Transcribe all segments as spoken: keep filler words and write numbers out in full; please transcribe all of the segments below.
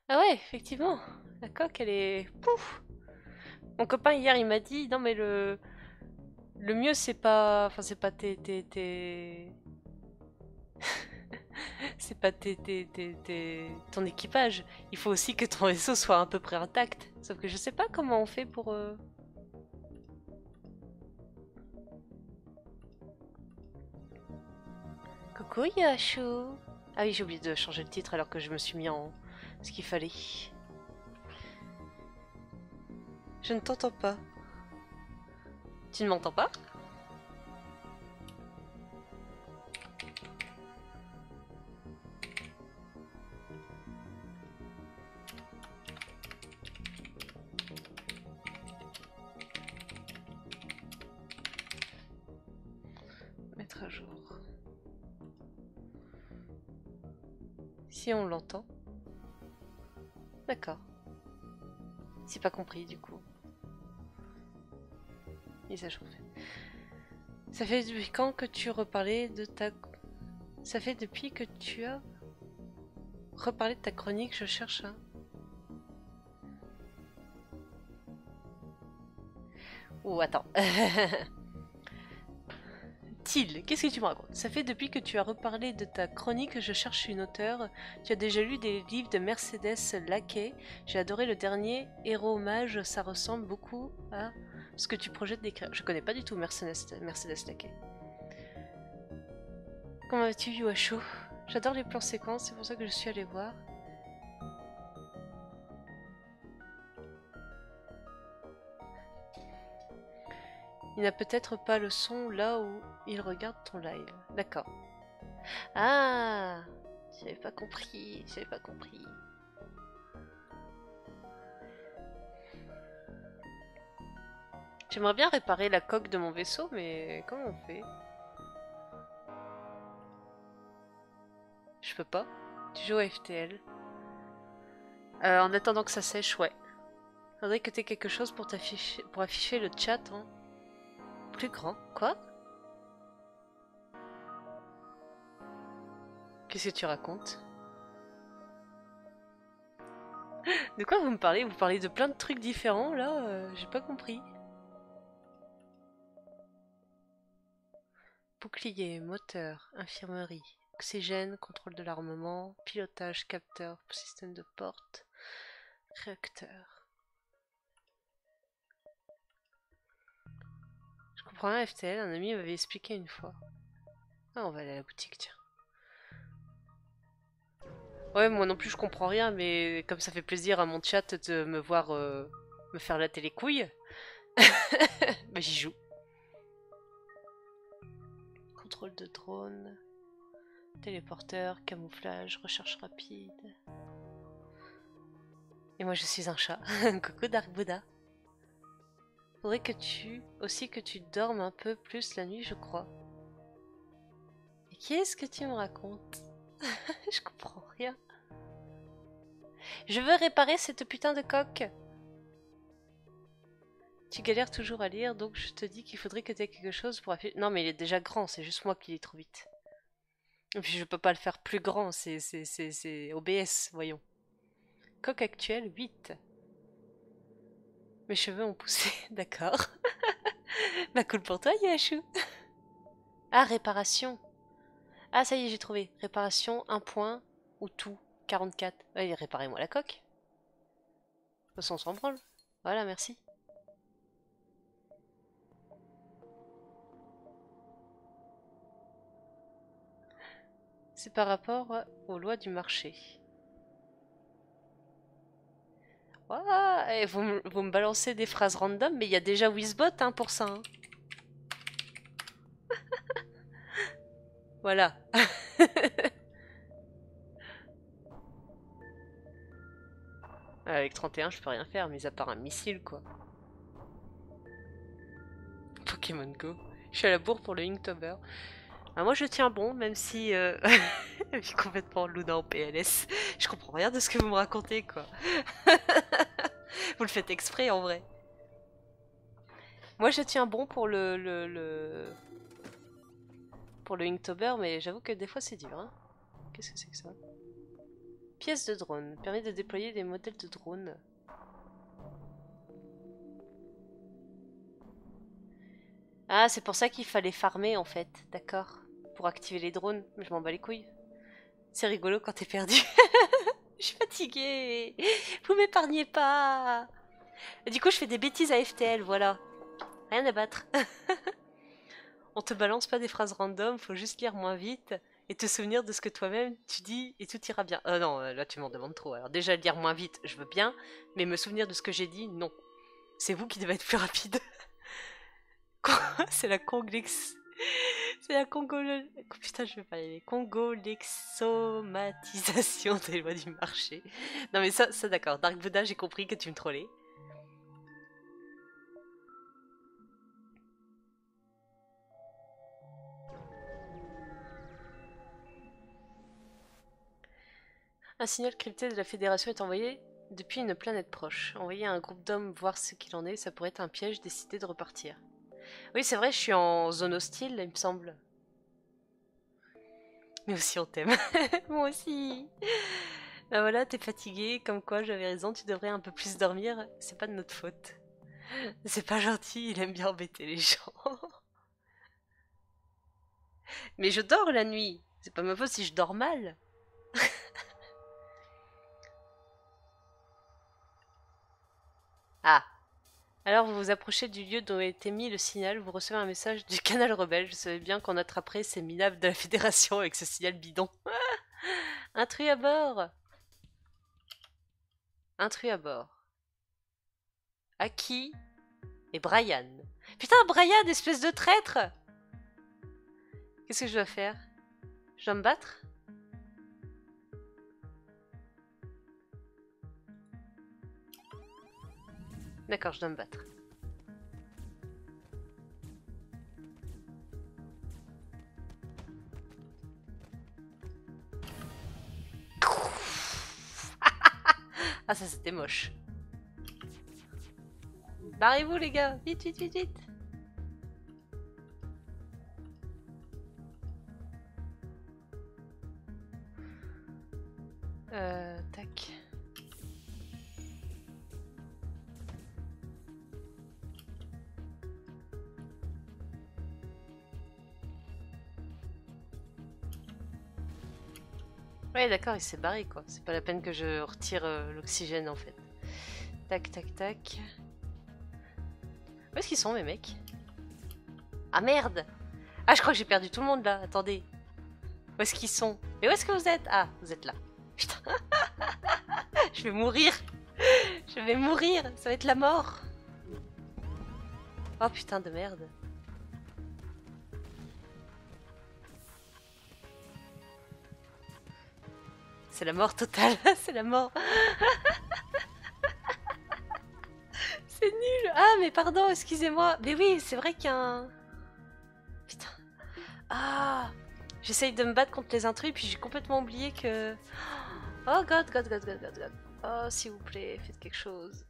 Ah ouais, effectivement. La coque, elle est... Pouf. Mon copain hier, il m'a dit, non mais le... Le mieux, c'est pas... Enfin, c'est pas tes... tes, tes... c'est pas tes, tes, tes, tes- ton équipage. Il faut aussi que ton vaisseau soit à peu près intact. Sauf que je sais pas comment on fait pour... euh, Coucou Yashu. Ah oui, j'ai oublié de changer le titre alors que je me suis mis en... ce qu'il fallait. Je ne t'entends pas. Tu ne m'entends pas? Mettre à jour. Si on l'entend. D'accord. C'est pas compris du coup. Mise à jour faite. Ça fait depuis quand que tu reparlais de ta... Ça fait depuis que tu as reparlé de ta chronique, je cherche un... Oh, attends. Til, qu'est-ce que tu me racontes? Ça fait depuis que tu as reparlé de ta chronique que je cherche une auteure. Tu as déjà lu des livres de Mercedes Lackey. J'ai adoré le dernier, Héros Mage. Ça ressemble beaucoup à ce que tu projettes d'écrire. Je connais pas du tout Mercedes, Mercedes Lackey. Comment vas-tu, Yuasho? J'adore les plans séquences, c'est pour ça que je suis allée voir. Il n'a peut-être pas le son là où il regarde ton live. D'accord. Ah, j'avais pas compris, j'avais pas compris. J'aimerais bien réparer la coque de mon vaisseau, mais comment on fait? Je peux pas. Tu joues à F T L. Euh, en attendant que ça sèche, ouais. Faudrait que t'aies quelque chose pour t'afficher, pour afficher le chat, hein. Plus grand. Quoi? Qu'est-ce que tu racontes? De quoi vous me parlez? Vous parlez de plein de trucs différents, là? euh, J'ai pas compris. Bouclier, moteur, infirmerie, oxygène, contrôle de l'armement, pilotage, capteur, système de porte, réacteur. Je comprends rien F T L, un ami m'avait expliqué une fois. Ah, on va aller à la boutique, tiens. Ouais, moi non plus je comprends rien, mais comme ça fait plaisir à mon chat de me voir euh, me faire la les couilles, bah j'y joue. Contrôle de drone, téléporteur, camouflage, recherche rapide. Et moi je suis un chat. Coucou Dark Buddha. Faudrait que tu aussi que tu dormes un peu plus la nuit, je crois. Et qu'est-ce que tu me racontes? Je comprends rien. Je veux réparer cette putain de coque. Tu galères toujours à lire, donc je te dis qu'il faudrait que tu aies quelque chose pour afficher. Non, mais il est déjà grand, c'est juste moi qui lis trop vite. Et puis je peux pas le faire plus grand, c'est c'est c'est c'est O B S, voyons. Coque actuelle huit. Mes cheveux ont poussé, d'accord. Bah cool pour toi, Yashu. Ah, réparation. Ah, ça y est, j'ai trouvé. Réparation, un point ou tout. quarante-quatre. Allez, réparez-moi la coque. De toute façon, on s'en branle. Voilà, merci. C'est par rapport aux lois du marché. Ouah, et vous, me- vous me balancez des phrases random, mais il y a déjà Wizbot hein, pour ça. Hein. Voilà. Avec trente et un, je peux rien faire, mis à part un missile, quoi. Pokémon Go. Je suis à la bourre pour le Inktober. Ah, moi, je tiens bon, même si... Euh... je suis complètement Luna en P L S. Je comprends rien de ce que vous me racontez, quoi. Vous le faites exprès, en vrai. Moi, je tiens bon pour le... le, le... pour le Inktober, mais j'avoue que des fois, c'est dur. Hein. Qu'est-ce que c'est que ça? Pièce de drone. Permet de déployer des modèles de drone. Ah, c'est pour ça qu'il fallait farmer en fait. D'accord. Pour activer les drones. Mais je m'en bats les couilles. C'est rigolo quand t'es perdu. Je suis fatiguée. Vous m'épargnez pas. Et du coup, je fais des bêtises à F T L, voilà. Rien à battre. On te balance pas des phrases random, faut juste lire moins vite et te souvenir de ce que toi-même tu dis et tout ira bien. Euh non, là tu m'en demandes trop. Alors déjà, lire moins vite, je veux bien, mais me souvenir de ce que j'ai dit, non. C'est vous qui devez être plus rapide. C'est la conglex... C'est la congo... Putain, je vais pas y aller. Congolexomatisation des lois du marché. Non mais ça, ça d'accord. Dark Buddha, j'ai compris que tu me trollais. Un signal crypté de la Fédération est envoyé depuis une planète proche. Envoyer un groupe d'hommes voir ce qu'il en est, ça pourrait être un piège, décider de repartir. Oui, c'est vrai, je suis en zone hostile, il me semble. Mais aussi on t'aime. Moi aussi. Ben voilà, t'es fatigué, comme quoi j'avais raison, tu devrais un peu plus dormir. C'est pas de notre faute. C'est pas gentil, il aime bien embêter les gens. Mais je dors la nuit. C'est pas ma faute si je dors mal. Ah. Alors vous vous approchez du lieu dont a été mis le signal, vous recevez un message du canal rebelle. Je savais bien qu'on attraperait ces minables de la Fédération avec ce signal bidon. Intrus à bord. Intrus à bord. Aki et Brian. Putain, Brian, espèce de traître! Qu'est-ce que je dois faire? Je dois me battre? D'accord, je dois me battre. Ah, ça c'était moche. Barrez-vous les gars, vite, vite, vite, vite. Euh, tac. Ouais, d'accord, il s'est barré quoi. C'est pas la peine que je retire euh, l'oxygène en fait. Tac, tac, tac. Où est-ce qu'ils sont mes mecs? Ah merde! Ah, je crois que j'ai perdu tout le monde là. Attendez. Où est-ce qu'ils sont? Mais où est-ce que vous êtes? Ah, vous êtes là. Putain. Je vais mourir. Je vais mourir. Ça va être la mort. Oh putain de merde. C'est la mort totale. C'est la mort. C'est nul. Ah mais pardon, excusez-moi. Mais oui, c'est vrai qu'il y a un... Putain. Ah. J'essaye de me battre contre les intrus, puis j'ai complètement oublié que... Oh god, god, god, god, god, god. Oh, s'il vous plaît, faites quelque chose.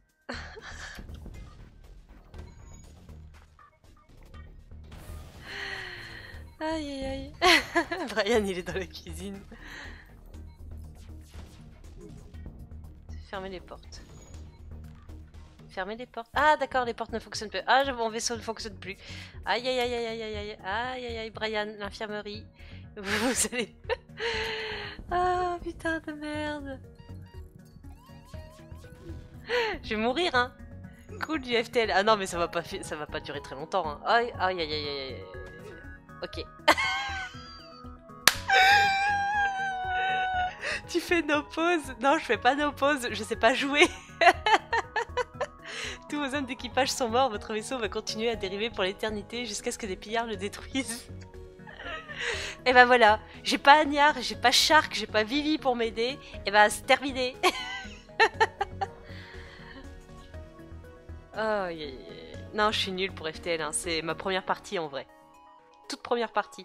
Aïe, aïe, aïe. Brian, il est dans la cuisine. Fermez les portes. Fermez les portes. Ah, d'accord, les portes ne fonctionnent plus. Ah, mon vaisseau ne fonctionne plus. Aïe, aïe, aïe, aïe, aïe, aïe, aïe, aïe, aïe, aïe, Brian, l'infirmerie. Vous allez... Ah, putain de merde. Je vais mourir, hein. Cool du F T L. Ah non, mais ça va pas, ça va pas durer très longtemps. Hein. Aïe, aïe, aïe, aïe, aïe. Ok. Tu fais no pause? Non, je fais pas no pause. Je sais pas jouer. Tous vos hommes d'équipage sont morts. Votre vaisseau va continuer à dériver pour l'éternité jusqu'à ce que des pillards le détruisent. Et ben voilà. J'ai pas Agnard, j'ai pas Shark, j'ai pas Vivi pour m'aider. Et ben c'est terminé. Oh, yeah, yeah. Non, je suis nulle pour F T L, hein. C'est ma première partie en vrai. Toute première partie.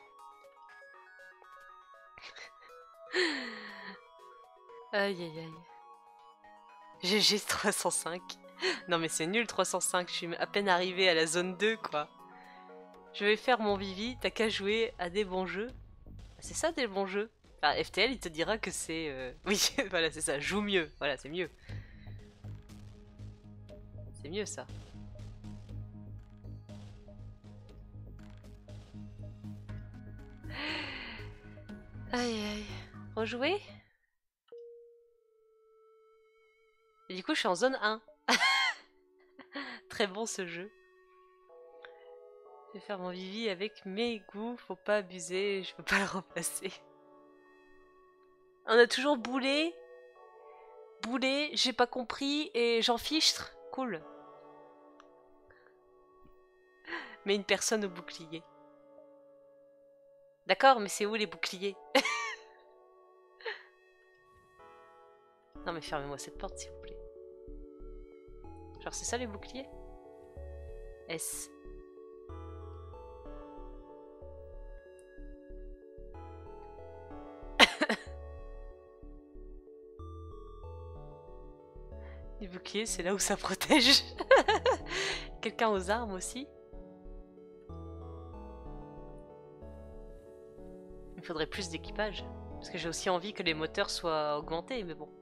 Aïe aïe aïe. G G trois cent cinq. Non mais c'est nul trois cent cinq, je suis à peine arrivé à la zone deux quoi. Je vais faire mon Vivi, t'as qu'à jouer à des bons jeux. C'est ça des bons jeux. Enfin, F T L, il te dira que c'est... Euh... Oui, voilà, c'est ça, joue mieux. Voilà, c'est mieux. C'est mieux, ça. Aïe, aïe. Rejouer? Et du coup, je suis en zone un. Très bon, ce jeu. Je vais faire mon Vivi avec mes goûts. Faut pas abuser, je peux pas le remplacer. On a toujours boulé. Boulé, j'ai pas compris et j'en fichtre. Cool. Mais une personne au bouclier. D'accord, mais c'est où les boucliers? Non mais fermez-moi cette porte s'il vous plaît. Genre c'est ça les boucliers? S. Les boucliers c'est là où ça protège. Quelqu'un aux armes aussi? Il faudrait plus d'équipage. Parce que j'ai aussi envie que les moteurs soient augmentés, mais bon.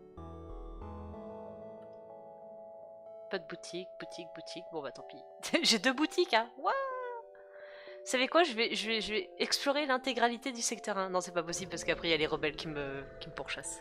Pas de boutique, boutique, boutique. Bon bah tant pis. J'ai deux boutiques, hein. Waouh. Vous savez quoi, je vais, je vais, je vais explorer l'intégralité du secteur un. Non, c'est pas possible parce qu'après il y a les rebelles qui me, qui me pourchassent.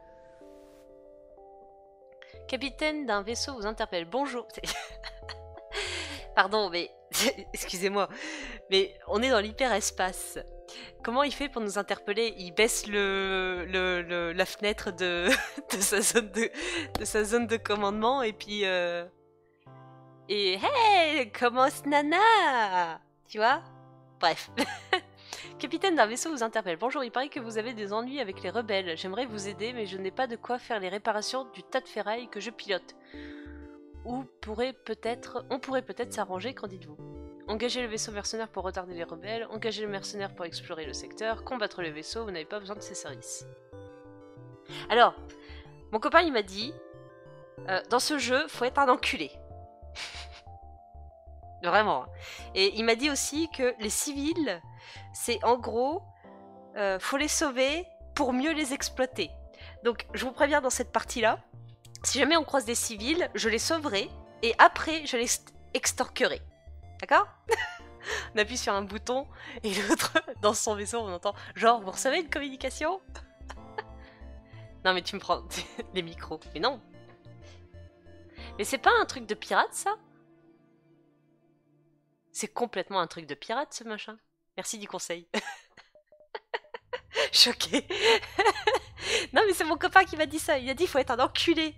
Capitaine d'un vaisseau vous interpelle. Bonjour. Pardon, mais excusez-moi, mais on est dans l'hyperespace. Comment il fait pour nous interpeller? Il baisse le, le, le, la fenêtre de, de, sa zone de, de sa zone de commandement et puis... Euh... Et hey, comment nana? Tu vois? Bref. Capitaine d'un vaisseau vous interpelle. Bonjour, il paraît que vous avez des ennuis avec les rebelles. J'aimerais vous aider, mais je n'ai pas de quoi faire les réparations du tas de ferraille que je pilote. Ou pourrait peut-être, on pourrait peut-être s'arranger, qu'en dites-vous? Engagez le vaisseau mercenaire pour retarder les rebelles, engagez le mercenaire pour explorer le secteur, combattre le vaisseau, vous n'avez pas besoin de ses services. Alors, mon copain il m'a dit, euh, dans ce jeu, faut être un enculé. Vraiment. Et il m'a dit aussi que les civils, c'est en gros, euh, faut les sauver pour mieux les exploiter. Donc, je vous préviens dans cette partie-là, si jamais on croise des civils, je les sauverai, et après, je les extorquerai. D'accord? On appuie sur un bouton et l'autre, dans son vaisseau, on entend genre, vous recevez une communication? Non mais tu me prends les micros. Mais non. Mais c'est pas un truc de pirate ça? C'est complètement un truc de pirate ce machin. Merci du conseil. Choqué. Non mais c'est mon copain qui m'a dit ça. Il a dit il faut être un enculé.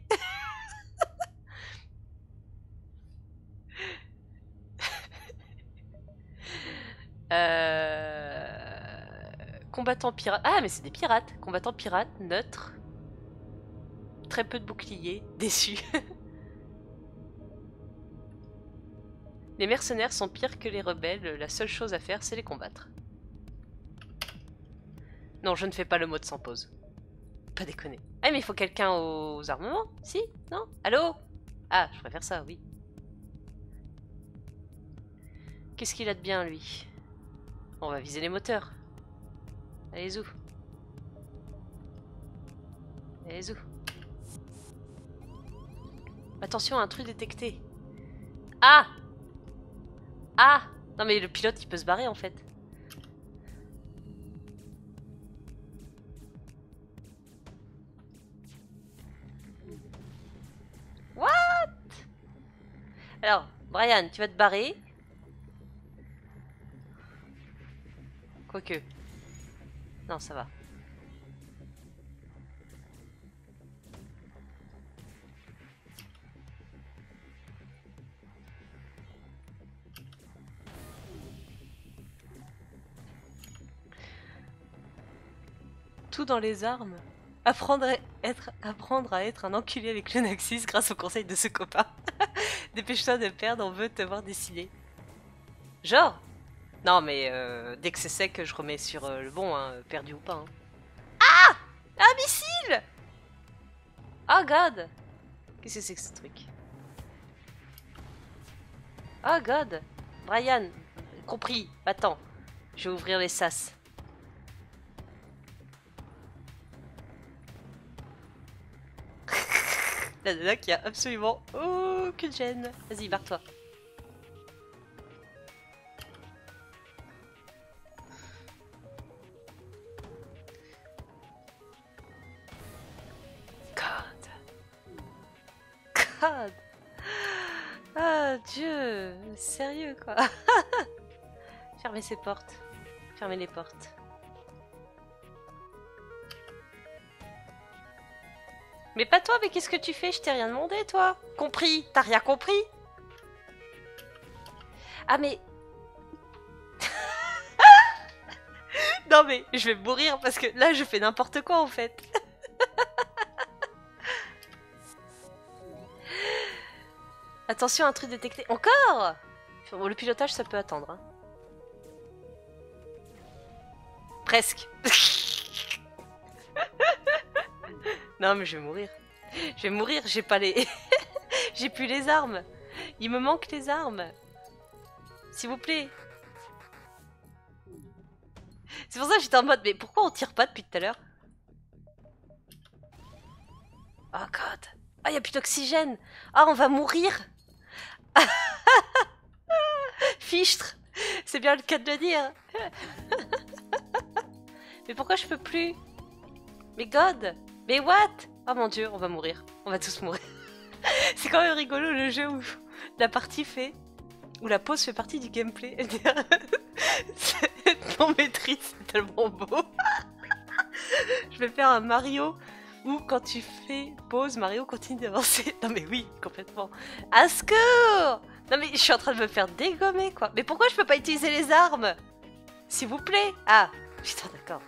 Euh... Combattant pirate. Ah, mais c'est des pirates. Combattant pirate, neutre. Très peu de boucliers. Déçu. Les mercenaires sont pires que les rebelles. La seule chose à faire, c'est les combattre. Non, je ne fais pas le mode sans pause. Pas déconner. Ah, mais il faut quelqu'un aux armements? Si? Non? Allô? Ah, je préfère ça, oui. Qu'est-ce qu'il a de bien, lui? On va viser les moteurs. Allez-y. Allez-y. Attention, un truc détecté. Ah! Ah! Non mais le pilote il peut se barrer en fait. What? Alors, Brian, tu vas te barrer. Quoique. Non, ça va. Tout dans les armes. Apprendre à être, apprendre à être un enculé avec le Naxxis grâce au conseil de ce copain. Dépêche-toi de perdre, on veut te voir dessiner. Genre? Non mais euh, dès que c'est sec, je remets sur euh, le bon, hein, perdu ou pas. Hein. Ah! Un missile! Oh god! Qu'est-ce que c'est que ce truc? Oh god! Brian, compris, attends, je vais ouvrir les sas. La nana qui a absolument aucune gêne. Vas-y, barre-toi. God. God. Ah, Dieu. Sérieux, quoi. Fermez ces portes. Fermez les portes. Mais pas toi, mais qu'est-ce que tu fais? Je t'ai rien demandé, toi. Compris? T'as rien compris? Ah, mais... Non, mais je vais mourir parce que là, je fais n'importe quoi, en fait. Attention, un truc détecté. Encore? Bon, le pilotage, ça peut attendre. Hein. Presque. Non, mais je vais mourir. Je vais mourir, j'ai pas les... j'ai plus les armes. Il me manque les armes. S'il vous plaît. C'est pour ça que j'étais en mode, mais pourquoi on tire pas depuis tout à l'heure? Oh god. Ah, y a plus d'oxygène. Ah, on va mourir. Fichtre. C'est bien le cas de le dire. Mais pourquoi je peux plus? Mais god. Mais what? Oh mon dieu, on va mourir. On va tous mourir. C'est quand même rigolo le jeu où la partie fait... où la pause fait partie du gameplay. Ton maîtrise, c'est tellement beau. Je vais faire un Mario où quand tu fais pause, Mario continue d'avancer. Non mais oui, complètement. À secours! Non mais je suis en train de me faire dégommer quoi. Mais pourquoi je peux pas utiliser les armes? S'il vous plaît. Ah, putain d'accord.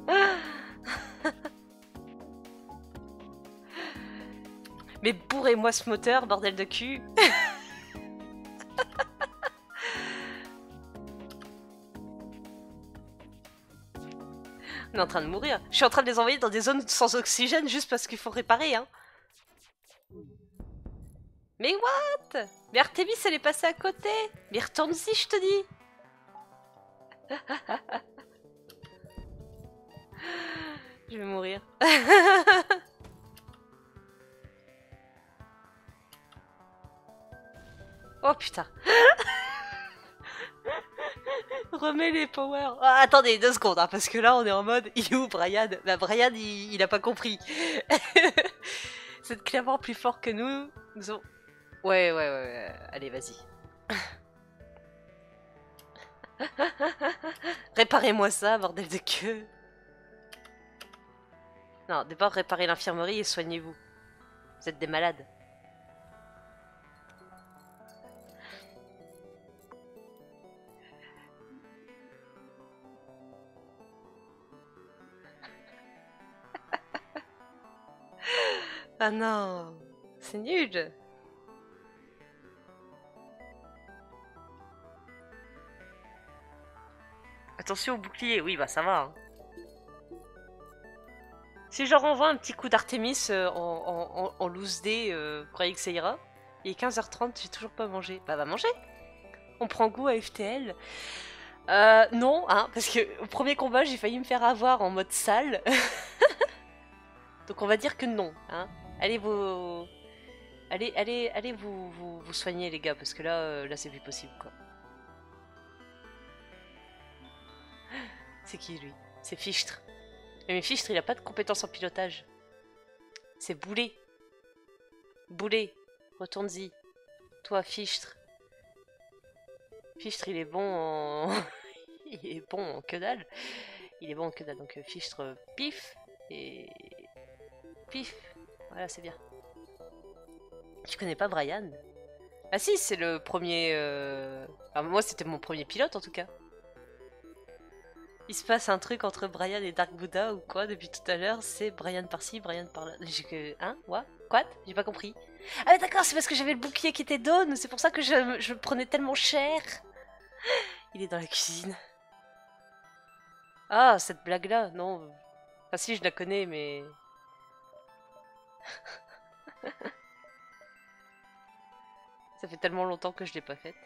Mais bourrez-moi ce moteur, bordel de cul. On est en train de mourir. Je suis en train de les envoyer dans des zones sans oxygène juste parce qu'il faut réparer, hein. Mais what? Mais Artemis, elle est passée à côté. Mais retourne-y, je te dis. Je vais mourir. Oh putain. Remets les powers. Oh, attendez, deux secondes, hein, parce que là on est en mode, il est où Brian? Bah Brian, il, il a pas compris. C'est clairement plus fort que nous. Nous avons... Ouais, ouais, ouais, ouais. Allez, vas-y. Réparez-moi ça, bordel de queue. Non, d'abord réparez l'infirmerie et soignez-vous. Vous êtes des malades. Ah non, c'est nul. Attention au bouclier, oui bah ça va. Hein. Si je leur envoie un petit coup d'Artemis euh, en, en, en, en loose day, euh, vous croyez que ça ira? Il est quinze heures trente, j'ai toujours pas mangé. Bah va manger. On prend goût à F T L. Euh, non, hein, parce que au premier combat j'ai failli me faire avoir en mode sale. Donc on va dire que non, hein. Allez vous... Allez, allez, allez vous, vous, vous soigner les gars, parce que là, euh, là c'est plus possible quoi. C'est qui lui? C'est Fichtre. Mais Fichtre il a pas de compétences en pilotage. C'est Boulet. Boulet, retourne-y. Toi Fichtre. Fichtre il est bon en... il est bon en que dalle. Il est bon en que dalle, donc Fichtre euh, pif et... Pif. Voilà c'est bien. Tu connais pas Brian? Ah si, c'est le premier... Euh... Enfin, moi c'était mon premier pilote en tout cas. Il se passe un truc entre Brian et Dark Buddha ou quoi depuis tout à l'heure, c'est Brian par-ci, Brian par-là. J'ai... Hein? What? Quoi? J'ai pas compris. Ah d'accord, c'est parce que j'avais le bouclier qui était down, c'est pour ça que je, je prenais tellement cher. Il est dans la cuisine. Ah, cette blague-là, non. Enfin si, je la connais, mais... Ça fait tellement longtemps que je l'ai pas faite.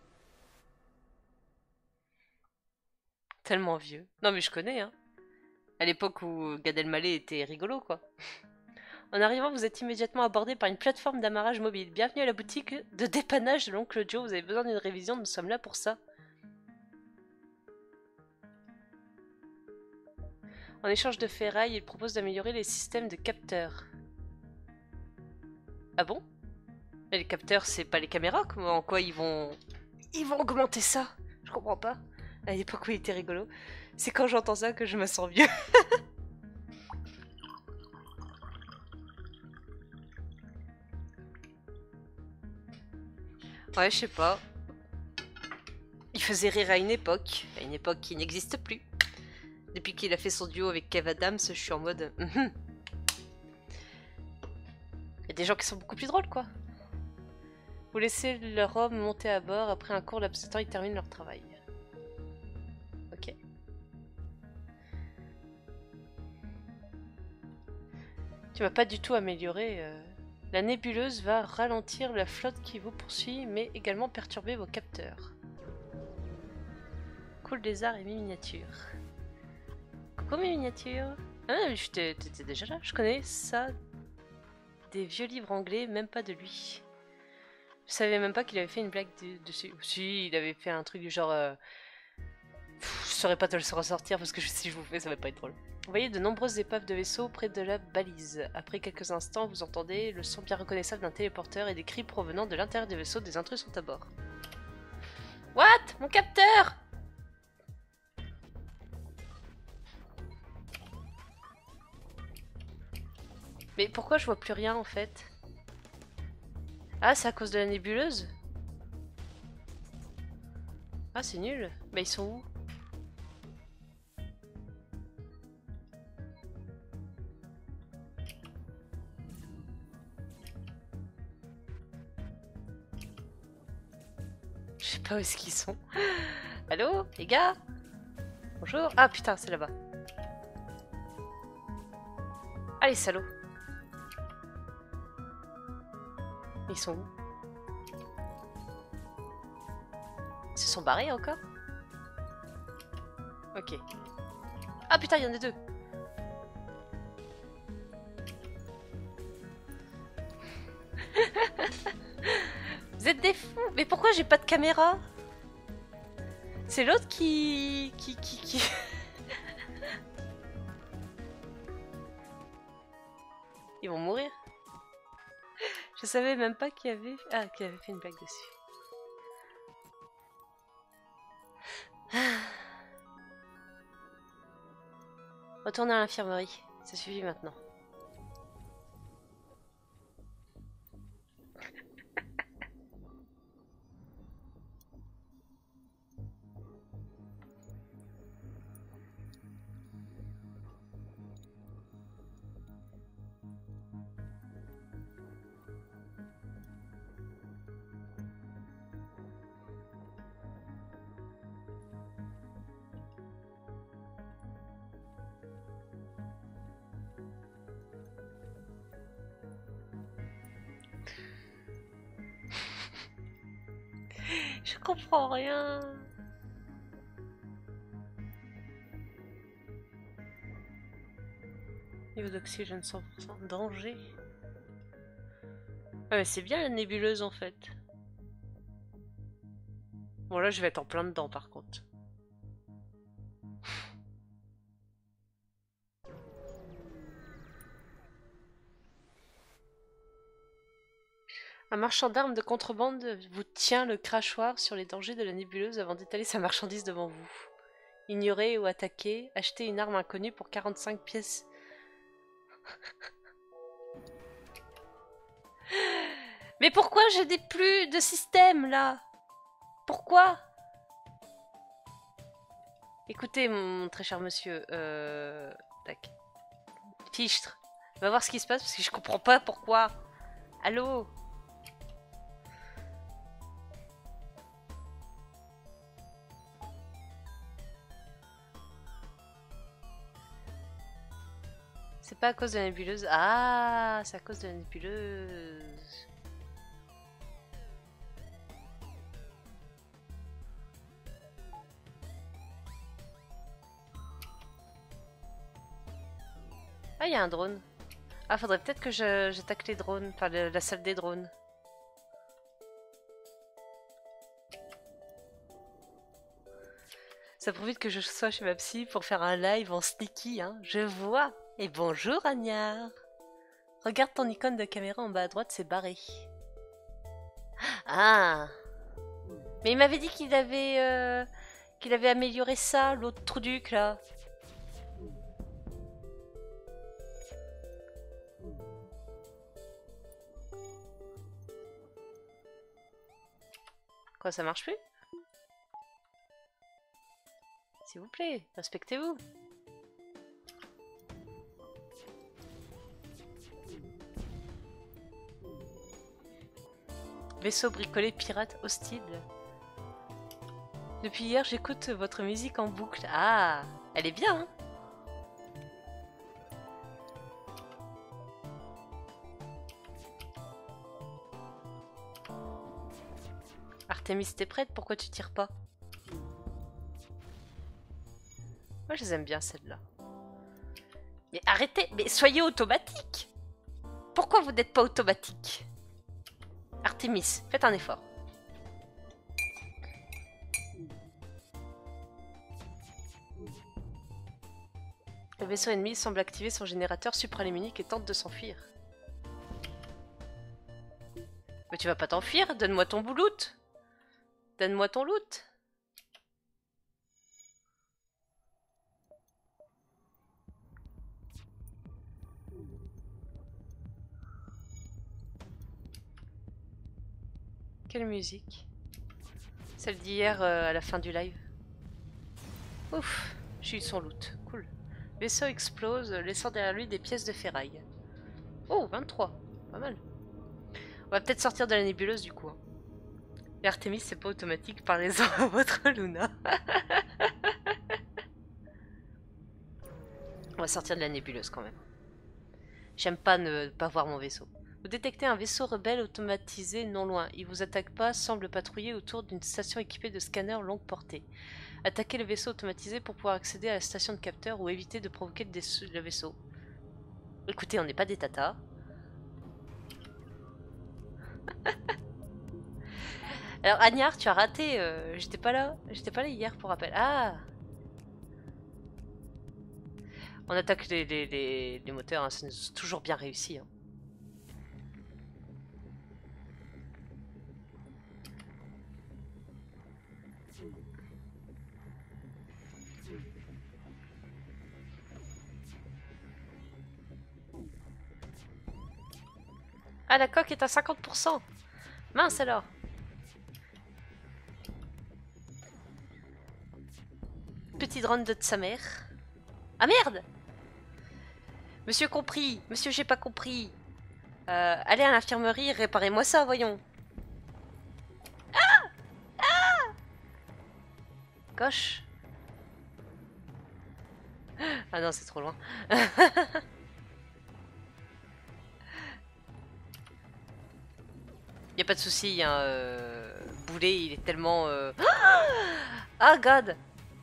Tellement vieux. Non mais je connais, hein. À l'époque où Gad Elmaleh était rigolo, quoi. En arrivant, vous êtes immédiatement abordé par une plateforme d'amarrage mobile. Bienvenue à la boutique de dépannage de l'oncle Joe. Vous avez besoin d'une révision, nous sommes là pour ça. En échange de ferraille, il propose d'améliorer les systèmes de capteurs. Ah bon? Mais les capteurs, c'est pas les caméras? En quoi ils vont... Ils vont augmenter ça? Je comprends pas. À l'époque où il était rigolo. C'est quand j'entends ça que je me sens vieux. Ouais, je sais pas. Il faisait rire à une époque. À une époque qui n'existe plus. Depuis qu'il a fait son duo avec Kev Adams, je suis en mode... Il y a des gens qui sont beaucoup plus drôles, quoi. Vous laissez leur homme monter à bord. Après un court laps de temps, ils terminent leur travail. Ok. Tu m'as pas du tout amélioré. Euh... La nébuleuse va ralentir la flotte qui vous poursuit, mais également perturber vos capteurs. Cool des arts et mes miniatures. Coucou mes miniatures. Ah, mais t'étais déjà là. Je connais ça. Des vieux livres anglais, même pas de lui. Je savais même pas qu'il avait fait une blague de, dessus. Si, il avait fait un truc du genre... Euh... Pff, je saurais pas te le ressortir parce que si je vous fais, ça va pas être drôle. Vous voyez de nombreuses épaves de vaisseaux près de la balise. Après quelques instants, vous entendez le son bien reconnaissable d'un téléporteur et des cris provenant de l'intérieur des vaisseaux. Des intrus sont à bord. What? Mon capteur! Mais pourquoi je vois plus rien en fait? Ah, c'est à cause de la nébuleuse? Ah, c'est nul. Mais ils sont où? Je sais pas où est-ce qu'ils sont. Allô, les gars? Bonjour. Ah putain, c'est là-bas. Allez, salauds. Ils sont où? Ils se sont barrés encore? Ok. Ah putain, il y en a deux. Vous êtes des fous. Mais pourquoi j'ai pas de caméra? C'est l'autre qui... qui... qui... qui... Ils vont mourir. Je savais même pas qu'il y avait... Ah, qu'il avait fait une blague dessus. Retournez à l'infirmerie. Ça suffit maintenant. Je comprends rien. Niveau d'oxygène cent pour cent. Danger. Ah mais c'est bien la nébuleuse en fait. Bon là je vais être en plein dedans par contre. Un marchand d'armes de contrebande vous tient le crachoir sur les dangers de la nébuleuse avant d'étaler sa marchandise devant vous. Ignorer ou attaquer, acheter une arme inconnue pour quarante-cinq pièces. Mais pourquoi j'ai des plus de système là? Pourquoi? Écoutez mon très cher monsieur, euh... tac. Fichtre, va voir ce qui se passe parce que je comprends pas pourquoi. Allô? C'est pas à cause de la nébuleuse. Ah, c'est à cause de la nébuleuse. Ah, il y a un drone. Ah, faudrait peut-être que j'attaque les drones, enfin le, la salle des drones. Ça prouve vite que je sois chez ma psy pour faire un live en sneaky, hein. Je vois. Et bonjour Agnard. Regarde ton icône de caméra en bas à droite, c'est barré. Ah. Mais il m'avait dit qu'il avait, euh, qu'il avait amélioré ça, l'autre truc là. Quoi, ça marche plus? S'il vous plaît, respectez-vous. Vaisseau bricolé pirate hostile. Depuis hier, j'écoute votre musique en boucle. Ah, elle est bien, hein? Artemis, t'es prête? Pourquoi tu tires pas? Moi, je les aime bien, celles-là. Mais arrêtez! Mais soyez automatique! Pourquoi vous n'êtes pas automatique? Artemis, faites un effort. Le vaisseau ennemi semble activer son générateur supraléminique et tente de s'enfuir. Mais tu vas pas t'enfuir? Donne-moi ton loot! Donne-moi ton loot! Quelle musique? Celle d'hier euh, à la fin du live. Ouf, j'ai eu son loot, cool. Vaisseau explose, laissant derrière lui des pièces de ferraille. Oh, vingt-trois, pas mal. On va peut-être sortir de la nébuleuse du coup. Hein. Et Artemis, c'est pas automatique, parlez-en à votre Luna. On va sortir de la nébuleuse quand même. J'aime pas ne pas voir mon vaisseau. Vous détectez un vaisseau rebelle automatisé non loin. Il vous attaque pas, semble patrouiller autour d'une station équipée de scanners longue portée. Attaquez le vaisseau automatisé pour pouvoir accéder à la station de capteur ou éviter de provoquer le, le vaisseau. Écoutez, on n'est pas des tatas. Alors Agnard, tu as raté. Euh, J'étais pas là. J'étais pas là hier pour rappel. Ah. On attaque les, les, les, les moteurs. Hein. C'est toujours bien réussi. Hein. Ah, la coque est à cinquante pour cent. Mince alors. Petit drone de sa mère. Ah merde! Monsieur compris. Monsieur j'ai pas compris. Euh, allez à l'infirmerie, réparez-moi ça, voyons. Ah! Ah! Gauche. Ah non, c'est trop loin. Y a pas de souci, hein, euh... Boulet, il est tellement... Euh... Ah, God.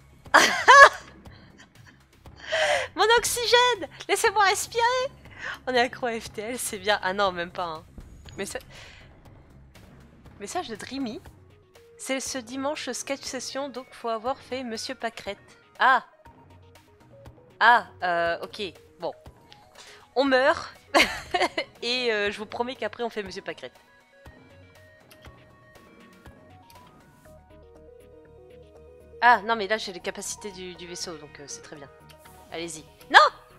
Mon oxygène! Laissez-moi respirer! On est accro à F T L, c'est bien. Ah non, même pas. Hein. Mais ça... Message de Dreamy. C'est ce dimanche sketch session, donc faut avoir fait Monsieur Pâquerette. Ah! Ah, euh, ok. Bon. On meurt. Et euh, je vous promets qu'après on fait Monsieur Pâquerette. Ah, non, mais là j'ai les capacités du, du vaisseau, donc euh, c'est très bien. Allez-y. Non!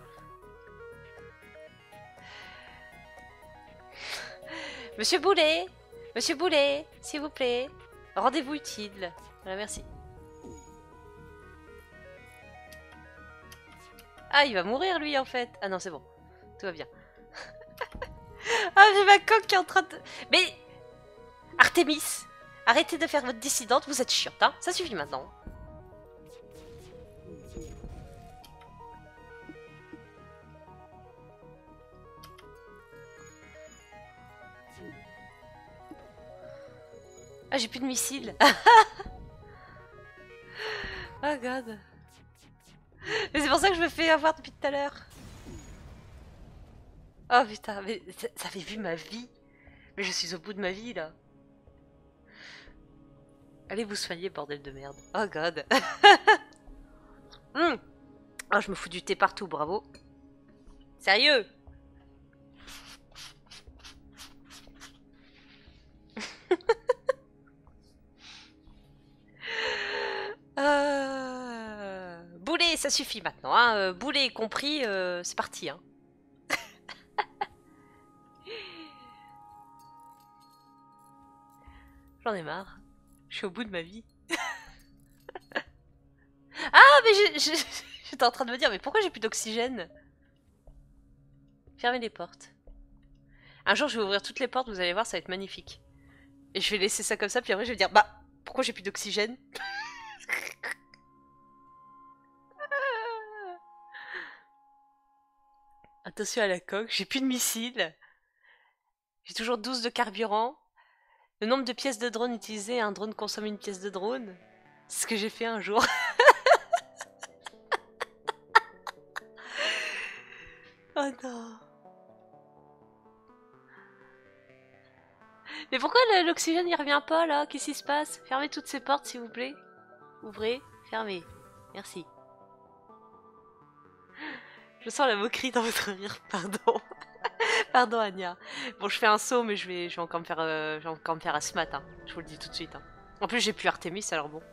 Monsieur Boulet! Monsieur Boulet, s'il vous plaît. Rendez-vous utile. Voilà, merci. Ah, il va mourir lui en fait. Ah non, c'est bon. Tout va bien. Ah, j'ai ma coque qui est en train de... Mais... Artemis, arrêtez de faire votre dissidente, vous êtes chiante, hein. Ça suffit maintenant. Ah, j'ai plus de missiles. Oh god. Mais c'est pour ça que je me fais avoir depuis tout à l'heure. Oh putain, mais ça ça avait vu ma vie. Mais je suis au bout de ma vie là. Allez vous soigner, bordel de merde. Oh god. Hum. Oh, je me fous du thé partout, bravo. Sérieux? euh... Boulet, ça suffit maintenant. Hein. Euh, Boulet compris, euh, c'est parti. Hein. J'en ai marre. Je suis au bout de ma vie. Ah, mais j'étais en train de me dire, mais pourquoi j'ai plus d'oxygène? Fermez les portes. Un jour, je vais ouvrir toutes les portes, vous allez voir, ça va être magnifique. Et je vais laisser ça comme ça, puis après, je vais dire, bah, pourquoi j'ai plus d'oxygène? Attention à la coque, j'ai plus de missiles. J'ai toujours douze de carburant. Le nombre de pièces de drone utilisées, un drone consomme une pièce de drone. C'est ce que j'ai fait un jour. Oh non. Mais pourquoi l'oxygène il revient pas là? Qu'est-ce qui se passe? Fermez toutes ces portes s'il vous plaît. Ouvrez, fermez. Merci. Je sens la moquerie dans votre rire, pardon. Pardon Anya. Bon, je fais un saut, mais je vais, je vais encore me faire, euh, je vais encore me faire à ce matin. Je vous le dis tout de suite. Hein. En plus, j'ai plus Artemis, alors bon.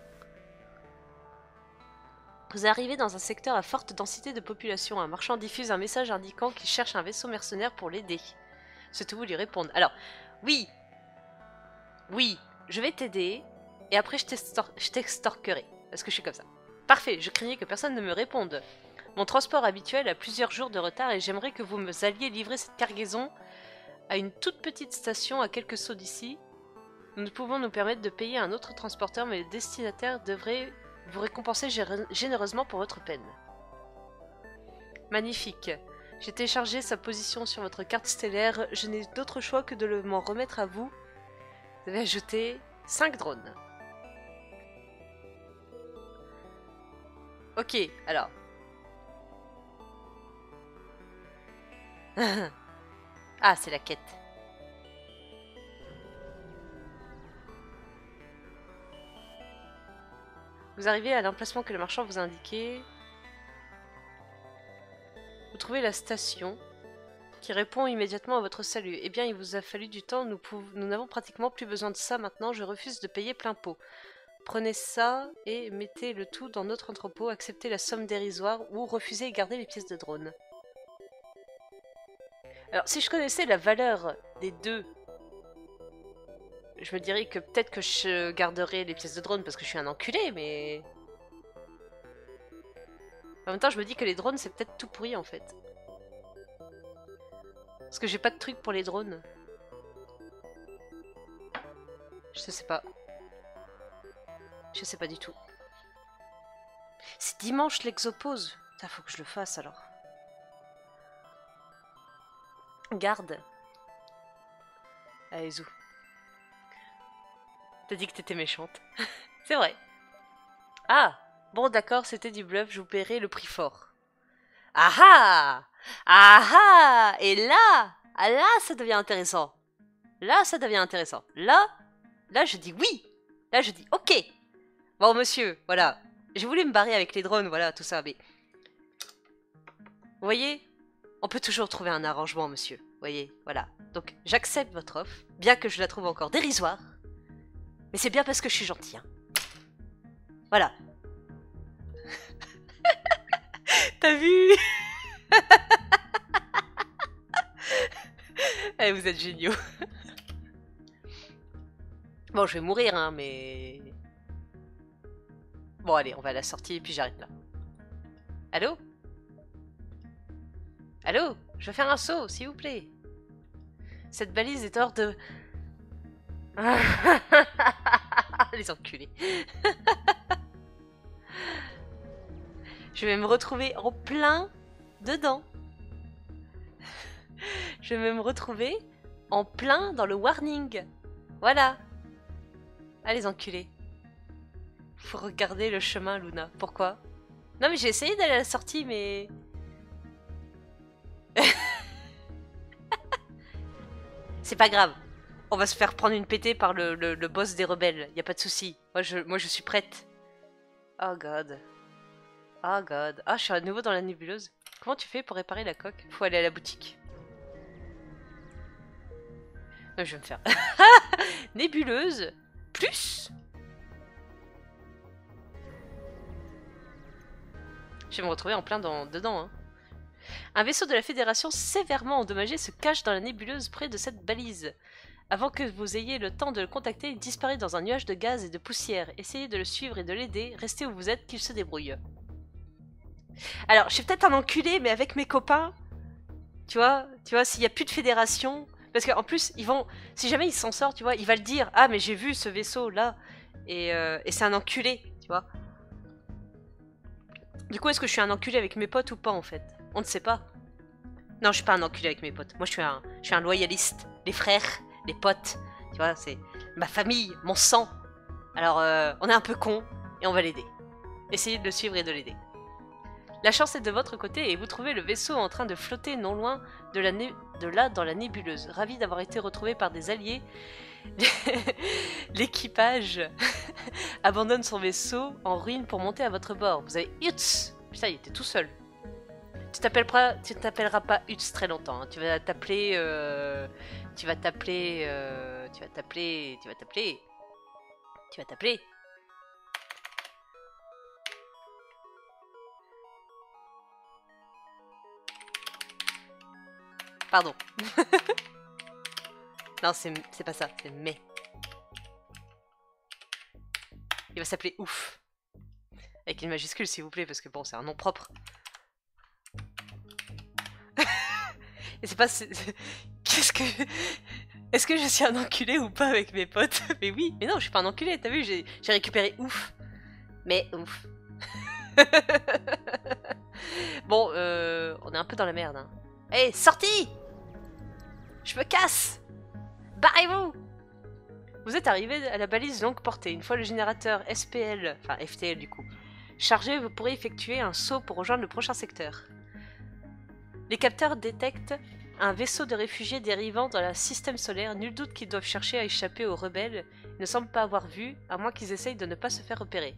Vous arrivez dans un secteur à forte densité de population. Un marchand diffuse un message indiquant qu'il cherche un vaisseau mercenaire pour l'aider. Souhaitez-vous lui répondre? Alors, oui. Oui, je vais t'aider. Et après, je t'extorquerai. Parce que je suis comme ça. Parfait, je craignais que personne ne me réponde. Mon transport habituel a plusieurs jours de retard et j'aimerais que vous me alliez livrer cette cargaison à une toute petite station à quelques sauts d'ici. Nous pouvons nous permettre de payer un autre transporteur, mais le destinataire devrait vous récompenser généreusement pour votre peine. Magnifique. J'ai téléchargé sa position sur votre carte stellaire. Je n'ai d'autre choix que de m'en remettre à vous. Vous avez ajouté cinq drones. Ok, alors... Ah, c'est la quête. Vous arrivez à l'emplacement que le marchand vous a indiqué. Vous trouvez la station qui répond immédiatement à votre salut. Eh bien, il vous a fallu du temps. Nous nous n'avons pratiquement plus besoin de ça maintenant. Je refuse de payer plein pot. Prenez ça et mettez le tout dans notre entrepôt. Acceptez la somme dérisoire ou refusez et gardez les pièces de drone. Alors, si je connaissais la valeur des deux, je me dirais que peut-être que je garderais les pièces de drone parce que je suis un enculé, mais... En même temps, je me dis que les drones, c'est peut-être tout pourri, en fait. Parce que j'ai pas de truc pour les drones. Je sais pas. Je sais pas du tout. C'est dimanche l'exopose. Putain, faut que je le fasse, alors. Garde. Allez, zou. T'as dit que t'étais méchante. C'est vrai. Ah! Bon, d'accord, c'était du bluff, je vous paierai le prix fort. Ah ah! Ah ah! Et là, ah là, ça devient intéressant. Là, ça devient intéressant. Là, là, je dis oui. Là, je dis ok. Bon, monsieur, voilà. J'ai voulu me barrer avec les drones, voilà, tout ça, mais... Vous voyez? On peut toujours trouver un arrangement, monsieur. Vous voyez, voilà. Donc, j'accepte votre offre, bien que je la trouve encore dérisoire. Mais c'est bien parce que je suis gentil, hein. Voilà. T'as vu? Eh, vous êtes géniaux. Bon, je vais mourir, hein, mais... Bon, allez, on va à la sortie et puis j'arrête là. Allô? Allô? Je veux faire un saut, s'il vous plaît. Cette balise est hors de... Les enculés. Je vais me retrouver en plein dedans. Je vais me retrouver en plein dans le warning. Voilà. Ah, les enculés. Faut regarder le chemin, Luna. Pourquoi? Non, mais j'ai essayé d'aller à la sortie, mais... C'est pas grave. On va se faire prendre une pétée par le, le, le boss des rebelles. Y a pas de souci. Moi je, moi, je suis prête. Oh god. Oh god. Ah, je suis à nouveau dans la nébuleuse. Comment tu fais pour réparer la coque? Faut aller à la boutique. Non, je vais me faire. Nébuleuse. Plus. Je vais me retrouver en plein dans, dedans. Hein. Un vaisseau de la Fédération sévèrement endommagé se cache dans la nébuleuse près de cette balise. Avant que vous ayez le temps de le contacter, il disparaît dans un nuage de gaz et de poussière. Essayez de le suivre et de l'aider. Restez où vous êtes, qu'il se débrouille. Alors, je suis peut-être un enculé, mais avec mes copains, tu vois, tu vois, s'il n'y a plus de fédération, parce qu'en plus, ils vont, si jamais il s'en sort, tu vois, il va le dire. Ah, mais j'ai vu ce vaisseau là, et, euh, et c'est un enculé, tu vois. Du coup, est-ce que je suis un enculé avec mes potes ou pas, en fait? On ne sait pas. Non, je suis pas un enculé avec mes potes. Moi, je suis un, je suis un loyaliste. Les frères, les potes, tu vois, c'est ma famille, mon sang. Alors, euh, on est un peu con et on va l'aider. Essayez de le suivre et de l'aider. La chance est de votre côté et vous trouvez le vaisseau en train de flotter non loin de, la de là dans la nébuleuse. Ravi d'avoir été retrouvé par des alliés, l'équipage abandonne son vaisseau en ruine pour monter à votre bord. Vous avez Utz. Putain, il était tout seul. Tu t'appelleras, tu t'appelleras pas Utz très longtemps. Hein. Tu vas t'appeler, euh, tu vas t'appeler, euh, tu vas t'appeler, tu vas t'appeler, tu vas t'appeler. Pardon. Non, c'est pas ça, c'est mais. Il va s'appeler Ouf. Avec une majuscule, s'il vous plaît, parce que bon, c'est un nom propre. Et c'est pas... Qu'est-ce que... Est-ce que je suis un enculé ou pas avec mes potes? Mais oui, mais non, je suis pas un enculé, t'as vu, j'ai récupéré Ouf. Mais Ouf. Bon, euh, on est un peu dans la merde. Hein. Hé, sortie! Je me casse! Barrez-vous! Vous êtes arrivé à la balise longue portée. Une fois le générateur S P L, enfin F T L du coup, chargé, vous pourrez effectuer un saut pour rejoindre le prochain secteur. Les capteurs détectent un vaisseau de réfugiés dérivant dans le système solaire. Nul doute qu'ils doivent chercher à échapper aux rebelles. Ils ne semblent pas avoir vu, à moins qu'ils essayent de ne pas se faire repérer.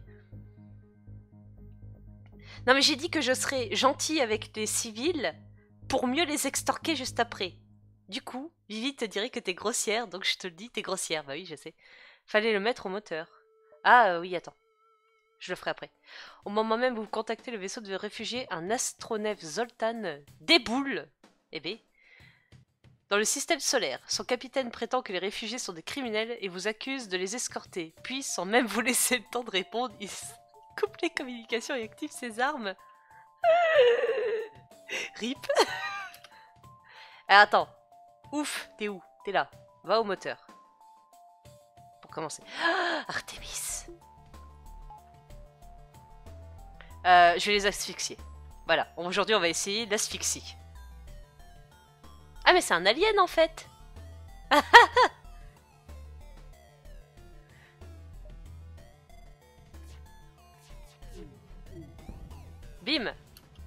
Non mais j'ai dit que je serais gentil avec les civils pour mieux les extorquer juste après. Du coup, Vivi te dirait que t'es grossière, donc je te le dis, t'es grossière. Bah oui, je sais. Fallait le mettre au moteur. Ah euh, oui, attends. Je le ferai après. Au moment même où vous contactez le vaisseau de réfugiés, un astronef Zoltan déboule. Eh bien, dans le système solaire, son capitaine prétend que les réfugiés sont des criminels et vous accuse de les escorter. Puis, sans même vous laisser le temps de répondre, il coupe les communications et active ses armes. Rip. Ah, attends. Ouf, t'es où? T'es là. Va au moteur. Pour commencer. Ah, Artemis. Euh, je vais les asphyxier. Voilà. Aujourd'hui, on va essayer l'asphyxie. Ah, mais c'est un alien, en fait. Bim.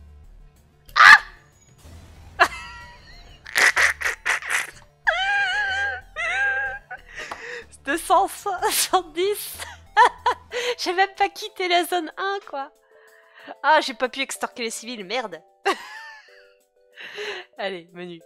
deux cent soixante-dix. J'ai même pas quitté la zone un, quoi. Ah, j'ai pas pu extorquer les civils, merde. Allez, menu.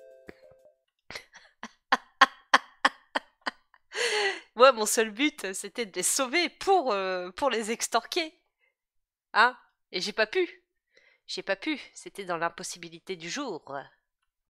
Moi, mon seul but, c'était de les sauver pour, euh, pour les extorquer. Hein? Et j'ai pas pu. J'ai pas pu. C'était dans l'impossibilité du jour.